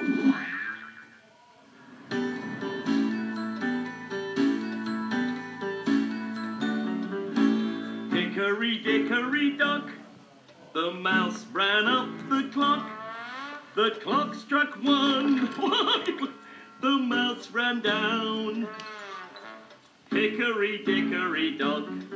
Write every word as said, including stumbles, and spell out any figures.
Hickory, dickory, dock, the mouse ran up the clock. The clock struck one, the mouse ran down. Hickory, dickory, dock,